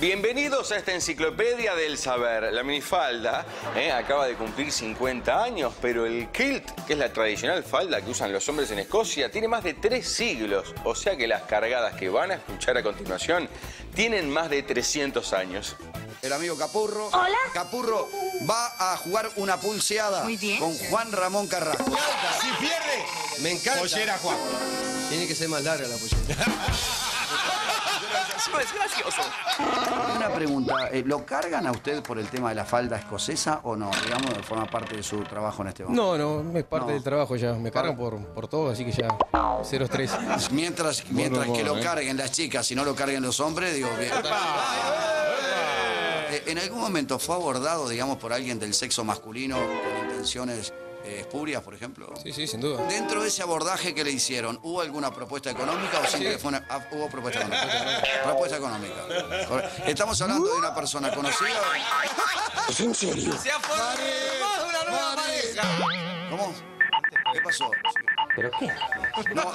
Bienvenidos a esta enciclopedia del saber. La minifalda acaba de cumplir 50 años, pero el kilt, que es la tradicional falda que usan los hombres en Escocia, tiene más de 3 siglos. O sea que las cargadas que van a escuchar a continuación tienen más de 300 años. El amigo Capurro. Hola. Capurro va a jugar una pulseada. Muy bien. Con Juan Ramón Carrasco. Si pierde, me encanta. Pollera, Juan. Tiene que ser más larga la pollera. Es gracioso. Una pregunta, ¿lo cargan a usted por el tema de la falda escocesa o no? Digamos, forma parte de su trabajo en este momento. No, es parte del trabajo ya. Me cargan por todo, así que ya, cero estrés. Mientras que lo carguen las chicas y no lo carguen los hombres, digo, bien. ¿En algún momento fue abordado, digamos, por alguien del sexo masculino con intenciones espurias, por ejemplo? Sí, sin duda. Dentro de ese abordaje que le hicieron, ¿hubo alguna propuesta económica o siempre fue una... hubo propuesta económica? Propuesta económica. Estamos hablando de una persona conocida. ¿Es en serio? Se ha formado una nueva pareja. ¿Cómo? ¿Qué pasó? ¿Pero qué? No,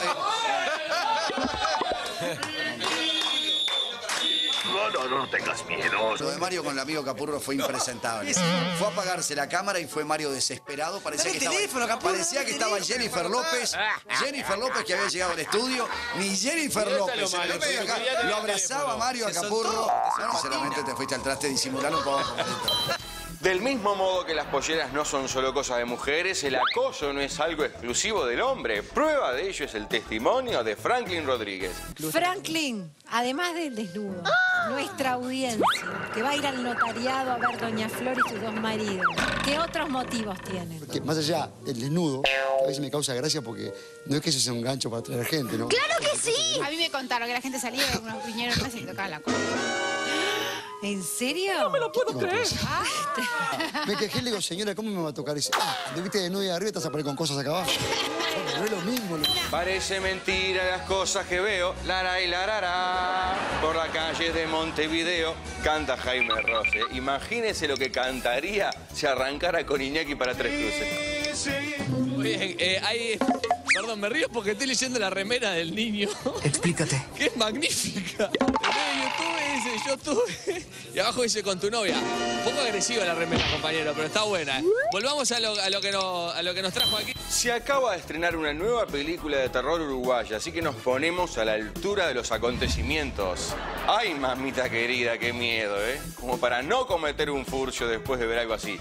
No tengas miedo. lo de Mario con el amigo Capurro fue impresentable. Fue a apagarse la cámara y fue Mario desesperado. Parecía que estaba Jennifer López. Jennifer López que había llegado al estudio. Ni Jennifer López. Lo abrazaba Mario a Capurro. Sinceramente te fuiste al traste disimulando un poco. Del mismo modo que las polleras no son solo cosas de mujeres, el acoso no es algo exclusivo del hombre. Prueba de ello es el testimonio de Franklin Rodríguez. Franklin, además del desnudo, nuestra audiencia, que va a ir al notariado a ver Doña Flor y sus 2 maridos, ¿qué otros motivos tienen? Que más allá del desnudo, que a veces me causa gracia porque no es que eso sea un gancho para atraer gente, ¿no? ¡Claro que sí! A mí me contaron que la gente salía de unos piñeros y tocaban la cola. ¿En serio? No me lo puedo creer. Me quejé y le digo, señora, ¿cómo me va a tocar ese? Te viste de nueve arriba y te vas a poner con cosas acá abajo. No es lo mismo. Parece mentira las cosas que veo, lara y larara. Por las calles de Montevideo canta Jaime Ross. Imagínese lo que cantaría si arrancara con Iñaki para Tres Cruces. Muy bien, perdón, me río porque estoy leyendo la remera del niño. Explícate. Que es magnífica. En YouTube dice, yo tuve... Y abajo dice, con tu novia. Un poco agresiva la remera, compañero, pero está buena. Volvamos a lo que nos trajo aquí. Se acaba de estrenar una nueva película de terror uruguaya, así que nos ponemos a la altura de los acontecimientos. Ay, mamita querida, qué miedo, Como para no cometer un furcio después de ver algo así.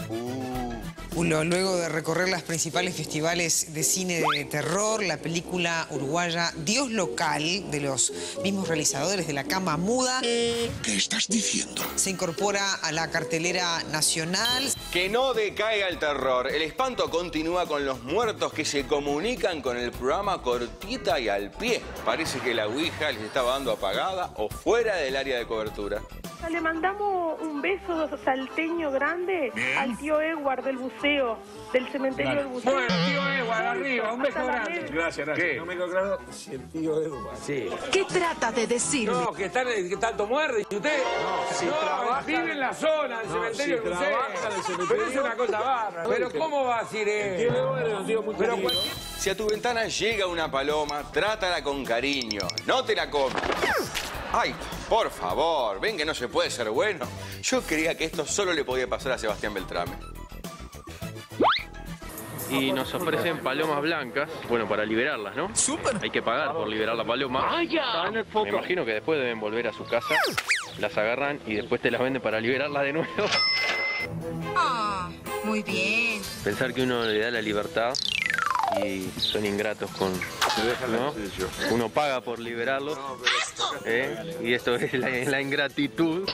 Luego de recorrer los principales festivales de cine de terror, la película uruguaya Dios Local, de los mismos realizadores de La Cama Muda. ¿Qué estás diciendo? Se incorpora a la cartelera nacional. Que no decaiga el terror. El espanto continúa con los muertos que se comunican con el programa cortita y al pie. Parece que la ouija les estaba dando apagada o fuera del área de cobertura. Le mandamos un beso salteño grande al tío Edward del buceo, del cementerio del buceo. Bueno, tío Edward, arriba, un beso grande. Gracias. ¿Qué? No me quedó claro si el tío Edward. Sí. ¿Qué trata de decirme? No, que tanto muerde, ¿y usted? No, vive en la zona del cementerio del buceo. Pero es una cosa bárbara. Pero ¿cómo va a decir él? Tío Edward es un tío muy querido. Si a tu ventana llega una paloma, trátala con cariño. No te la comas. Ay, por favor, ven que no se puede ser bueno. Yo creía que esto solo le podía pasar a Sebastián Beltrame. Y nos ofrecen palomas blancas, bueno, para liberarlas, ¿no? ¡Súper! Hay que pagar por liberar la paloma. ¡Vaya! Me imagino que después deben volver a su casa, las agarran y después te las venden para liberarla de nuevo. Ah, muy bien. Pensar que uno le da la libertad y son ingratos con... ¿no? Uno paga por liberarlos, y esto es la ingratitud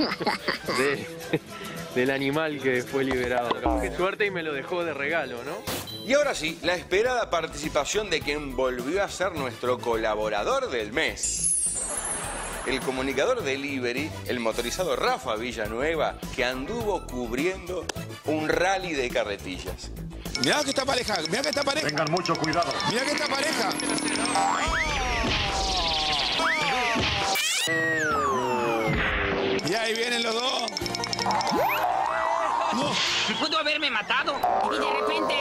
del animal que fue liberado. Qué suerte y me lo dejó de regalo, ¿no? Y ahora sí, la esperada participación de quien volvió a ser nuestro colaborador del mes. El comunicador delivery, el motorizado Rafa Villanueva, que anduvo cubriendo un rally de carretillas. Mirá que esta pareja, mirá que esta pareja. Tengan mucho cuidado. Mirá que esta pareja. Y ahí vienen los dos. No. Pudo haberme matado. Y de repente...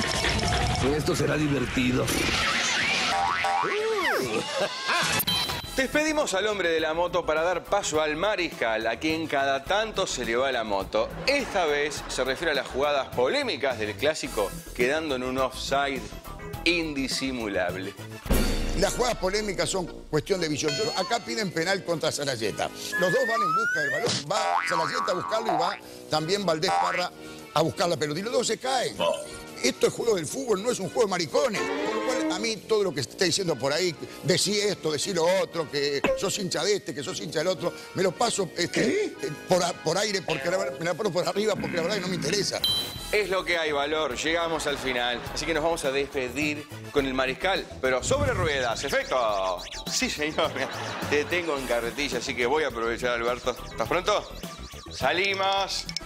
Esto será divertido. Despedimos al hombre de la moto para dar paso al mariscal, a quien cada tanto se le va la moto. Esta vez se refiere a las jugadas polémicas del clásico, quedando en un offside indisimulable. Las jugadas polémicas son cuestión de visión. Acá piden penal contra Sarayeta. Los dos van en busca del balón. Va Sarayeta a buscarlo y va también Valdés Parra a buscar la pelota. Y los dos se caen. Esto es juego del fútbol, no es un juego de maricones. Por lo cual, a mí todo lo que se está diciendo por ahí, decí esto, decí lo otro, que sos hincha de este, que sos hincha del otro, me lo paso por aire, porque me la pongo por arriba, porque la verdad que no me interesa. Es lo que hay, Valor. Llegamos al final. Así que nos vamos a despedir con el mariscal, pero sobre ruedas. ¡Efecto! Sí, señor. Te tengo en carretilla, así que voy a aprovechar, Alberto. ¿Estás pronto? ¡Salimos!